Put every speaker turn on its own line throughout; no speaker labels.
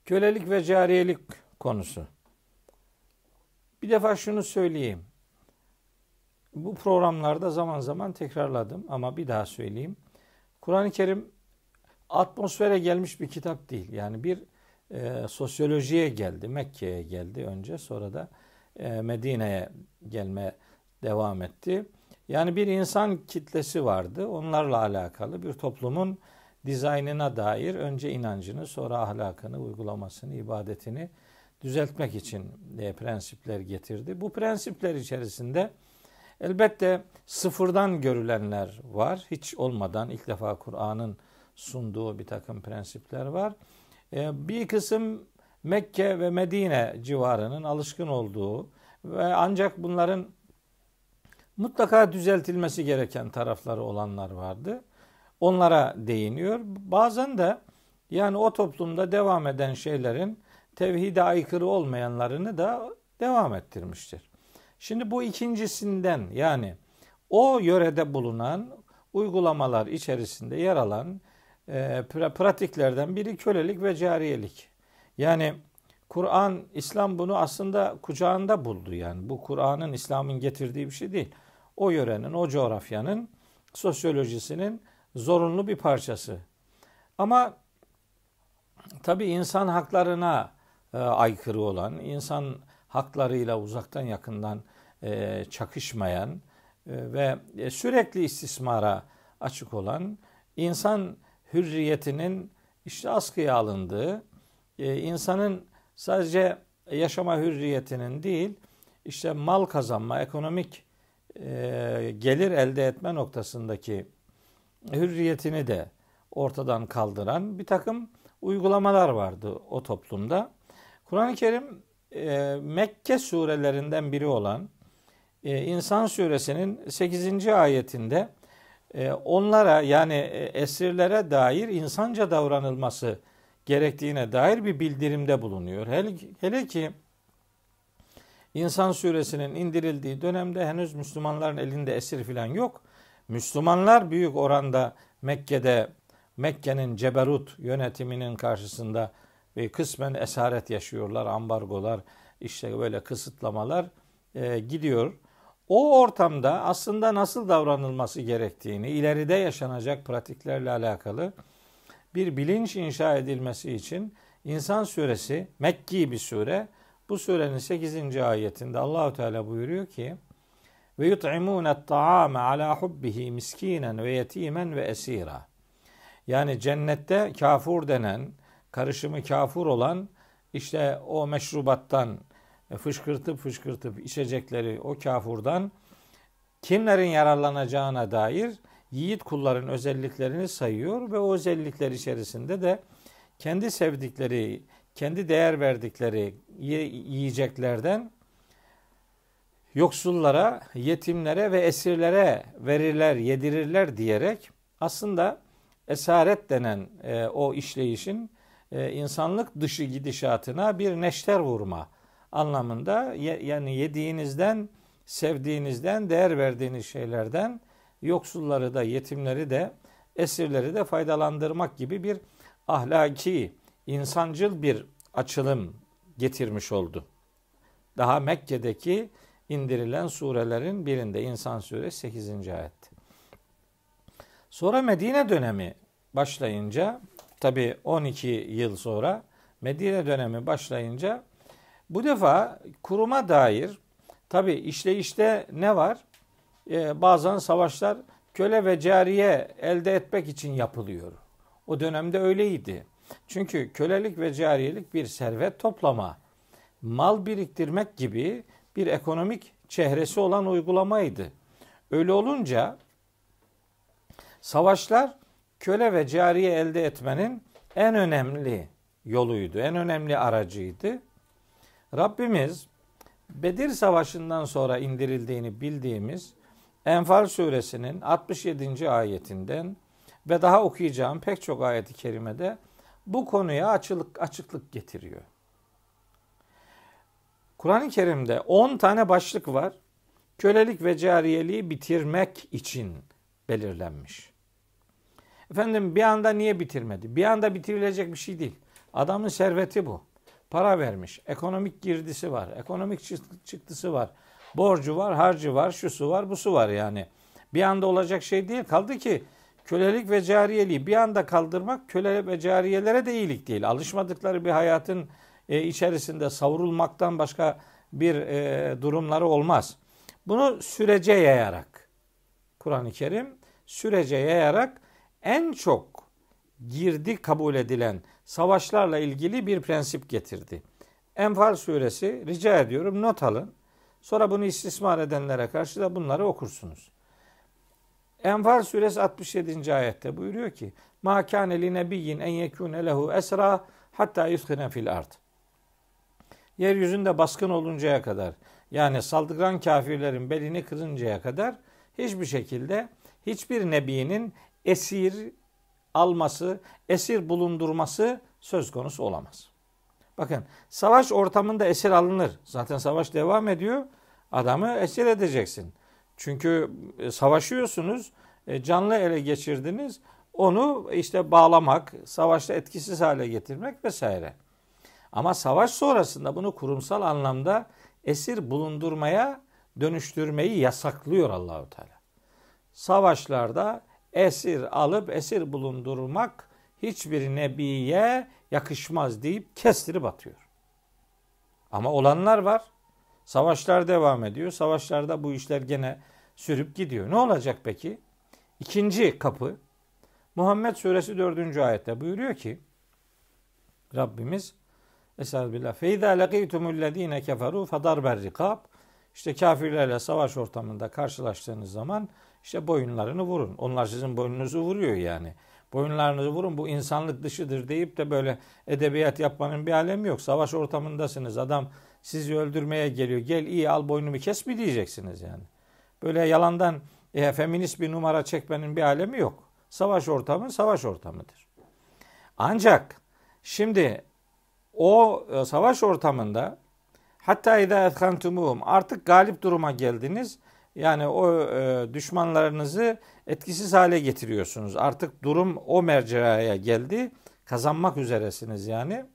Kölelik ve cariyelik konusu. Bir defa şunu söyleyeyim. Bu programlarda zaman zaman tekrarladım ama bir daha söyleyeyim. Kur'an-ı Kerim atmosfere gelmiş bir kitap değil. Yani bir sosyolojiye geldi, Mekke'ye geldi önce, sonra da Medine'ye gelmeye devam etti. Yani bir insan kitlesi vardı. Onlarla alakalı bir toplumun dizaynına dair önce inancını, sonra ahlakını, uygulamasını, ibadetini düzeltmek için prensipler getirdi. Bu prensipler içerisinde elbette sıfırdan görülenler var. Hiç olmadan ilk defa Kur'an'ın sunduğu bir takım prensipler var. Bir kısım Mekke ve Medine civarının alışkın olduğu ve ancak bunların mutlaka düzeltilmesi gereken tarafları olanlar vardı. Onlara değiniyor. Bazen de yani o toplumda devam eden şeylerin tevhide aykırı olmayanlarını da devam ettirmiştir. Şimdi bu ikincisinden, yani o yörede bulunan uygulamalar içerisinde yer alan pratiklerden biri kölelik ve cariyelik. Yani Kur'an, İslam bunu aslında kucağında buldu. Yani bu Kur'an'ın, İslam'ın getirdiği bir şey değil. O yörenin, o coğrafyanın sosyolojisinin zorunlu bir parçası. Ama tabii insan haklarına aykırı olan, insan haklarıyla uzaktan yakından çakışmayan ve sürekli istismara açık olan, insan hürriyetinin işte askıya alındığı, insanın sadece yaşama hürriyetinin değil, işte mal kazanma, ekonomik gelir elde etme noktasındaki hürriyetini de ortadan kaldıran bir takım uygulamalar vardı o toplumda. Kur'an-ı Kerim Mekke surelerinden biri olan İnsan suresinin 8. ayetinde onlara, yani esirlere dair insanca davranılması gerektiğine dair bir bildirimde bulunuyor. Hele ki İnsan suresinin indirildiği dönemde henüz Müslümanların elinde esir falan yok. Müslümanlar büyük oranda Mekke'nin ceberut yönetiminin karşısında ve kısmen esaret yaşıyorlar, ambargolar, işte böyle kısıtlamalar gidiyor. O ortamda aslında nasıl davranılması gerektiğini, ileride yaşanacak pratiklerle alakalı bir bilinç inşa edilmesi için İnsan suresi Mekki bir sure. Bu surenin 8. ayetinde Allahu Teala buyuruyor ki: "Ve yut'imûne ta'ame alâ hubbihi miskinen ve yetimen ve esira." Yani cennette kafur denen, karışımı kafur olan işte o meşrubattan fışkırtıp içecekleri o kafurdan kimlerin yararlanacağına dair yiğit kulların özelliklerini sayıyor ve o özellikler içerisinde de kendi sevdikleri, kendi değer verdikleri yiyeceklerden yoksullara, yetimlere ve esirlere verirler, yedirirler diyerek aslında esaret denen o işleyişin insanlık dışı gidişatına bir neşter vurma anlamında, yani yediğinizden, sevdiğinizden, değer verdiğiniz şeylerden yoksulları da, yetimleri de, esirleri de faydalandırmak gibi bir ahlaki, insancıl bir açılım getirmiş oldu. Daha Mekke'deki indirilen surelerin birinde, İnsan suresi 8. ayet. Sonra Medine dönemi başlayınca, tabi 12 yıl sonra Medine dönemi başlayınca bu defa kuruma dair tabi işleyişte ne var? Bazen savaşlar köle ve cariye elde etmek için yapılıyor. O dönemde öyleydi. Çünkü kölelik ve cariyelik bir servet toplama, mal biriktirmek gibi bir ekonomik çehresi olan uygulamaydı. Öyle olunca savaşlar köle ve cariye elde etmenin en önemli yoluydu, en önemli aracıydı. Rabbimiz Bedir Savaşı'ndan sonra indirildiğini bildiğimiz Enfal suresinin 67. ayetinden ve daha okuyacağım pek çok ayet-i kerimede bu konuya açıklık getiriyor. Kur'an-ı Kerim'de 10 tane başlık var. Kölelik ve cariyeliği bitirmek için belirlenmiş. Efendim bir anda niye bitirmedi? Bir anda bitirilecek bir şey değil. Adamın serveti bu. Para vermiş. Ekonomik girdisi var. Ekonomik çıktısı var. Borcu var, harcı var, şusu var, busu var yani. Bir anda olacak şey değil. Kaldı ki kölelik ve cariyeliği bir anda kaldırmak köle ve cariyelere de iyilik değil. Alışmadıkları bir hayatın içerisinde savrulmaktan başka bir durumları olmaz. Bunu sürece yayarak, Kur'an-ı Kerim sürece yayarak en çok girdi kabul edilen savaşlarla ilgili bir prensip getirdi. Enfal suresi, rica ediyorum not alın. Sonra bunu istismar edenlere karşı da bunları okursunuz. Enfal suresi 67. ayette buyuruyor ki: "Ma kâne li nebiyyin en yekûne lehu esra hatta yuskine fil ard." Yeryüzünde baskın oluncaya kadar, yani saldıran kafirlerin belini kırıncaya kadar hiçbir şekilde hiçbir nebinin esir alması, esir bulundurması söz konusu olamaz. Bakın, savaş ortamında esir alınır. Zaten savaş devam ediyor. Adamı esir edeceksin. Çünkü savaşıyorsunuz, canlı ele geçirdiniz. Onu işte bağlamak, savaşta etkisiz hale getirmek vesaire. Ama savaş sonrasında bunu kurumsal anlamda esir bulundurmaya dönüştürmeyi yasaklıyor Allahu Teala. Savaşlarda esir alıp esir bulundurmak hiçbir nebiye yakışmaz deyip kestirip atıyor. Ama olanlar var. Savaşlar devam ediyor. Savaşlarda bu işler gene sürüp gidiyor. Ne olacak peki? İkinci kapı, Muhammed suresi 4. ayette buyuruyor ki Rabbimiz Estağfirullah. Feiza lekîtumullezîne keferû fedarber rikâb. İşte kafirlerle savaş ortamında karşılaştığınız zaman işte boyunlarını vurun. Onlar sizin boynunuzu vuruyor yani. Boyunlarınızı vurun, bu insanlık dışıdır deyip de böyle edebiyat yapmanın bir alemi yok. Savaş ortamındasınız. Adam sizi öldürmeye geliyor. Gel iyi al boynumu kes mi diyeceksiniz yani. Böyle yalandan feminist bir numara çekmenin bir alemi yok. Savaş ortamı savaş ortamıdır. Ancak şimdi o savaş ortamında hatta idâ ethkantumuhum, artık galip duruma geldiniz. Yani o düşmanlarınızı etkisiz hale getiriyorsunuz. Artık durum o merceraya geldi. Kazanmak üzeresiniz yani.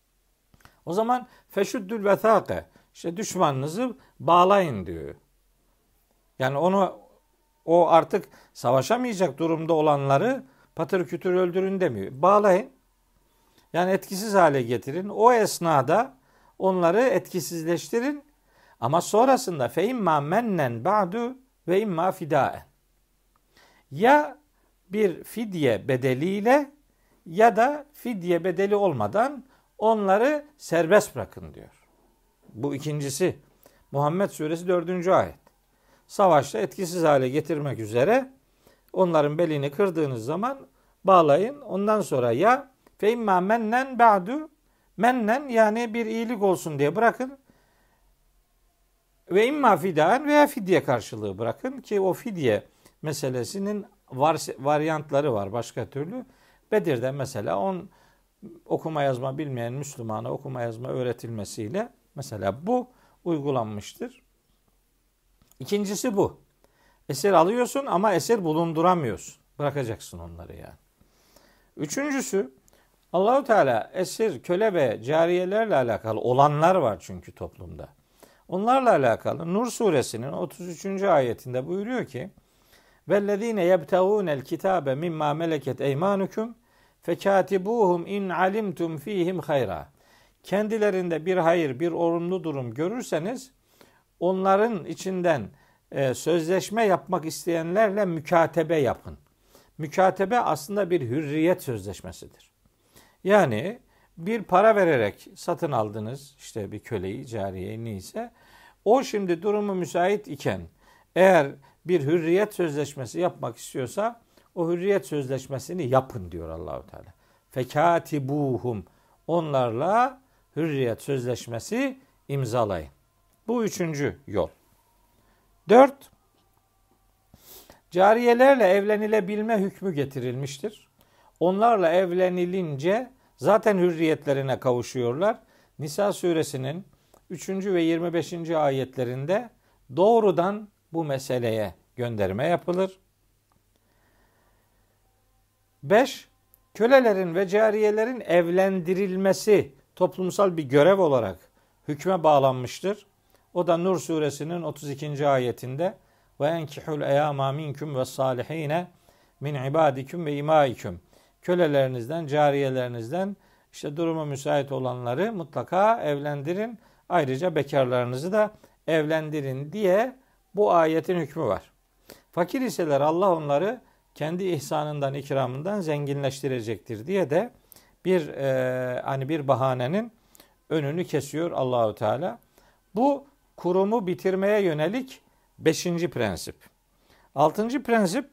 O zaman feşuddül vesâke, işte düşmanınızı bağlayın diyor. Yani o artık savaşamayacak durumda olanları patır kütür öldürün demiyor. Bağlayın. Yani etkisiz hale getirin. O esnada onları etkisizleştirin. Ama sonrasında fe imma mennen ba'du ve imma fidaen. Ya bir fidye bedeliyle ya da fidye bedeli olmadan onları serbest bırakın diyor. Bu ikincisi Muhammed suresi 4. ayet. Savaşta etkisiz hale getirmek üzere onların belini kırdığınız zaman bağlayın. Ondan sonra ya fe imma mennen ba'du, mennen yani bir iyilik olsun diye bırakın. Ve imma fidaen veya fidye karşılığı bırakın ki o fidye meselesinin varyantları var başka türlü. Bedir'de mesela okuma yazma bilmeyen Müslümana okuma yazma öğretilmesiyle mesela bu uygulanmıştır. İkincisi bu. Esir alıyorsun ama esir bulunduramıyorsun. Bırakacaksın onları yani. Üçüncüsü, Allahu Teala esir, köle ve cariyelerle alakalı olanlar var çünkü toplumda. Onlarla alakalı Nur suresinin 33. ayetinde buyuruyor ki: "Vellezine yebtagûnel kitâbe mimma meleket eymanukum fekâtibuhum in alimtum fihim hayra." Kendilerinde bir hayır, bir olumlu durum görürseniz onların içinden sözleşme yapmak isteyenlerle mükatebe yapın. Mükatebe aslında bir hürriyet sözleşmesidir. Yani bir para vererek satın aldınız işte bir köleyi, cariyeyi neyse. O şimdi durumu müsait iken eğer bir hürriyet sözleşmesi yapmak istiyorsa o hürriyet sözleşmesini yapın diyor Allahu Teala. Fekatibuhum, onlarla hürriyet sözleşmesi imzalayın. Bu üçüncü yol. 4. Cariyelerle evlenilebilme hükmü getirilmiştir. Onlarla evlenilince zaten hürriyetlerine kavuşuyorlar. Nisa suresinin 3. ve 25. ayetlerinde doğrudan bu meseleye gönderme yapılır. 5. Kölelerin ve cariyelerin evlendirilmesi toplumsal bir görev olarak hükme bağlanmıştır. O da Nur suresinin 32. ayetinde ve enkihul eyama minkum ve salihine min ibadikum ve imaikum. Kölelerinizden, cariyelerinizden işte durumu müsait olanları mutlaka evlendirin. Ayrıca bekarlarınızı da evlendirin diye bu ayetin hükmü var. Fakir iseler Allah onları kendi ihsanından, ikramından zenginleştirecektir diye de bir bahanenin önünü kesiyor Allahu Teala. Bu kurumu bitirmeye yönelik 5. prensip. 6. prensip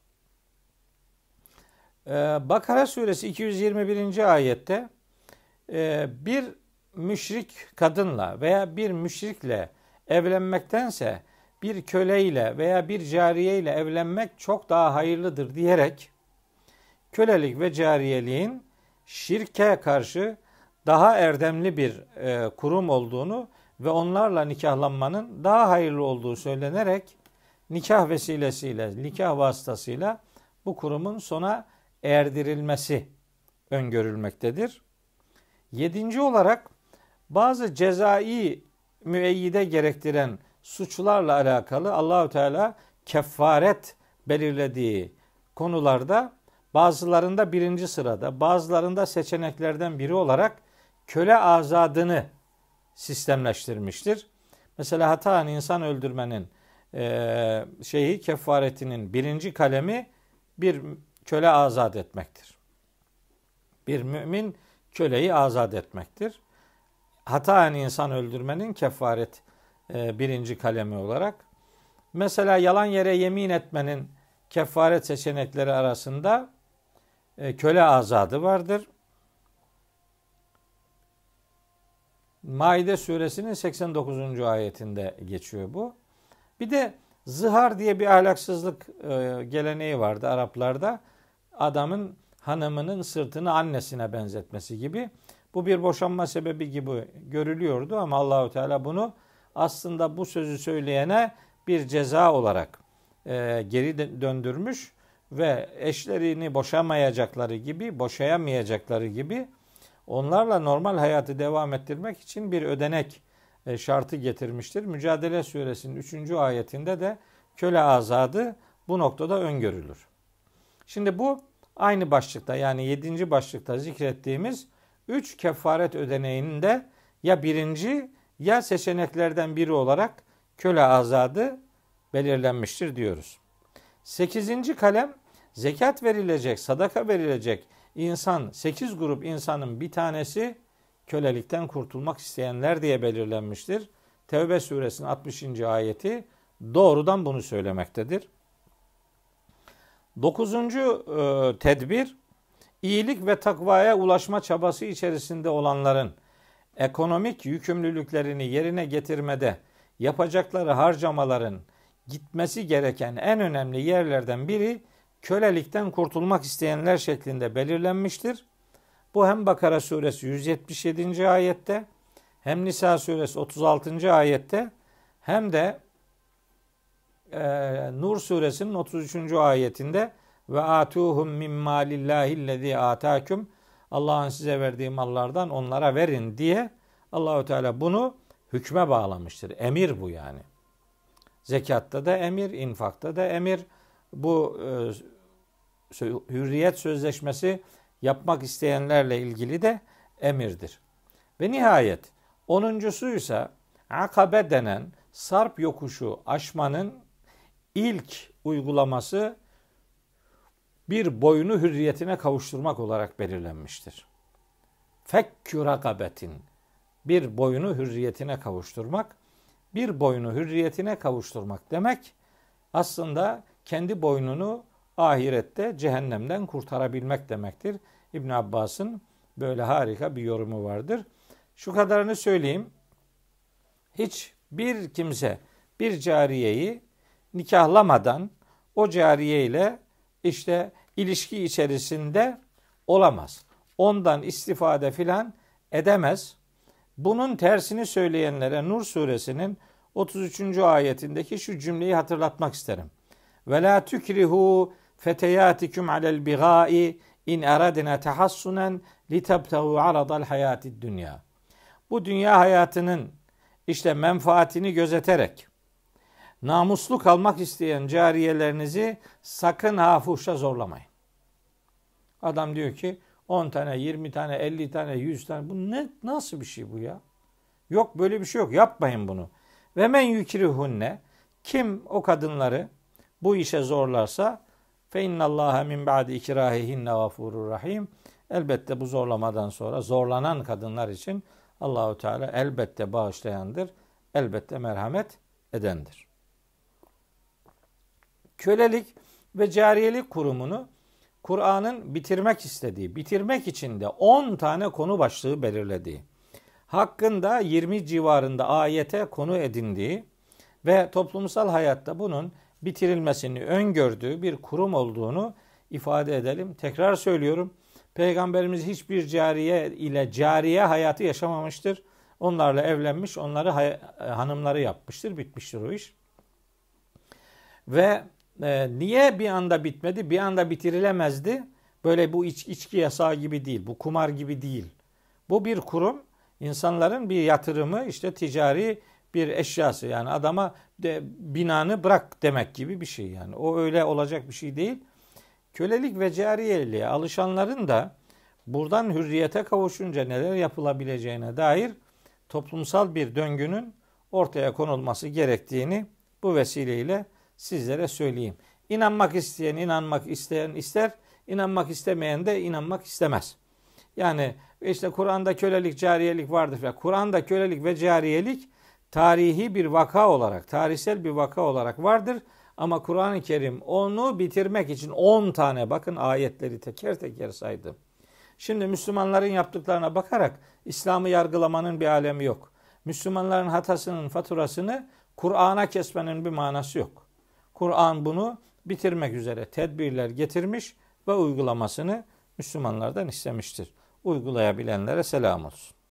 Bakara suresi 221. ayette bir müşrik kadınla veya bir müşrikle evlenmektense bir köleyle veya bir cariyeyle evlenmek çok daha hayırlıdır diyerek kölelik ve cariyeliğin şirke karşı daha erdemli bir kurum olduğunu ve onlarla nikahlanmanın daha hayırlı olduğu söylenerek nikah vesilesiyle, nikah vasıtasıyla bu kurumun sona erdirilmesi öngörülmektedir. 7. olarak bazı cezai müeyyide gerektiren suçlarla alakalı Allahü Teala kefaret belirlediği konularda bazılarında 1. sırada, bazılarında seçeneklerden biri olarak köle azadını sistemleştirmiştir. Mesela hataen insan öldürmenin kefaretinin 1. kalemi bir köle azat etmektir. Bir mümin köleyi azat etmektir. Hataen insan öldürmenin kefaret 1. kalemi olarak. Mesela yalan yere yemin etmenin kefaret seçenekleri arasında köle azadı vardır. Maide suresinin 89. ayetinde geçiyor bu. Bir de zihar diye bir ahlaksızlık geleneği vardı Araplarda. Adamın hanımının sırtını annesine benzetmesi gibi. Bu bir boşanma sebebi gibi görülüyordu ama Allahu Teala bunu aslında bu sözü söyleyene bir ceza olarak geri döndürmüş ve eşlerini boşayamayacakları gibi onlarla normal hayatı devam ettirmek için bir ödenek şartı getirmiştir. Mücadele suresinin 3. ayetinde de köle azadı bu noktada öngörülür. Şimdi bu aynı başlıkta yani 7. başlıkta zikrettiğimiz 3 kefaret ödeneğinde ya 1. ya seçeneklerden biri olarak köle azadı belirlenmiştir diyoruz. 8. kalem zekat verilecek, sadaka verilecek insan, 8 grup insanın bir tanesi kölelikten kurtulmak isteyenler diye belirlenmiştir. Tevbe suresinin 60. ayeti doğrudan bunu söylemektedir. 9. tedbir iyilik ve takvaya ulaşma çabası içerisinde olanların ekonomik yükümlülüklerini yerine getirmede yapacakları harcamaların gitmesi gereken en önemli yerlerden biri kölelikten kurtulmak isteyenler şeklinde belirlenmiştir. Bu hem Bakara suresi 177. ayette hem Nisa suresi 36. ayette hem de Nur suresinin 33. ayetinde ve atuhum min malillahillezî atâkum Allah'ın size verdiği mallardan onlara verin diye Allahu Teala bunu hükme bağlamıştır. Emir bu yani. Zekatta da emir, infakta da emir. Bu hürriyet sözleşmesi yapmak isteyenlerle ilgili de emirdir. Ve nihayet 10'uncusu ise akabe denen sarp yokuşu aşmanın ilk uygulaması bir boyunu hürriyetine kavuşturmak olarak belirlenmiştir. Fekkü rakabetin bir boyunu hürriyetine kavuşturmak, bir boyunu hürriyetine kavuşturmak demek aslında kendi boynunu ahirette cehennemden kurtarabilmek demektir. İbn Abbas'ın böyle harika bir yorumu vardır. Şu kadarını söyleyeyim. Hiç bir kimse bir cariyeyi nikahlamadan o cariye ile işte ilişki içerisinde olamaz. Ondan istifade filan edemez. Bunun tersini söyleyenlere Nur suresinin 33. ayetindeki şu cümleyi hatırlatmak isterim. Ve la tukrihu feteyatikum alel bigai İn aradina tahassunen litabtahu aradal hayatid dünya. Bu dünya hayatının işte menfaatini gözeterek namuslu kalmak isteyen cariyelerinizi sakın fuhşa zorlamayın. Adam diyor ki 10 tane, 20 tane, 50 tane, 100 tane. Bu nasıl bir şey bu ya? Yok, böyle bir şey yok. Yapmayın bunu. Ve men yukrihunne, kim o kadınları bu işe zorlarsa fe innallaha min ba'di ikrahihinne gafurur rahim. Elbette bu zorlamadan sonra zorlanan kadınlar için Allahu Teala elbette bağışlayandır. Elbette merhamet edendir. Kölelik ve cariyelik kurumunu Kur'an'ın bitirmek için de 10 tane konu başlığı belirlediği, hakkında 20 civarında ayete konu edindiği ve toplumsal hayatta bunun bitirilmesini öngördüğü bir kurum olduğunu ifade edelim. Tekrar söylüyorum. Peygamberimiz hiçbir cariye ile cariye hayatı yaşamamıştır. Onlarla evlenmiş, onları hanımları yapmıştır, bitmiştir o iş. Ve niye bir anda bitmedi? Bir anda bitirilemezdi. Böyle bu içki yasağı gibi değil, bu kumar gibi değil. Bu bir kurum, insanların bir yatırımı, işte ticari bir eşyası. Yani adama binanı bırak demek gibi bir şey yani. O öyle olacak bir şey değil. Kölelik ve cariyeliğe alışanların da buradan hürriyete kavuşunca neler yapılabileceğine dair toplumsal bir döngünün ortaya konulması gerektiğini bu vesileyle sizlere söyleyeyim. İnanmak isteyen ister, inanmak istemeyen de inanmak istemez. Yani işte Kur'an'da kölelik, cariyelik vardır falan. Kur'an'da kölelik ve cariyelik tarihi bir vaka olarak, tarihsel bir vaka olarak vardır. Ama Kur'an-ı Kerim onu bitirmek için 10 tane, bakın ayetleri teker teker saydım. Şimdi Müslümanların yaptıklarına bakarak İslam'ı yargılamanın bir alemi yok. Müslümanların hatasının faturasını Kur'an'a kesmenin bir manası yok. Kur'an bunu bitirmek üzere tedbirler getirmiş ve uygulamasını Müslümanlardan istemiştir. Uygulayabilenlere selam olsun.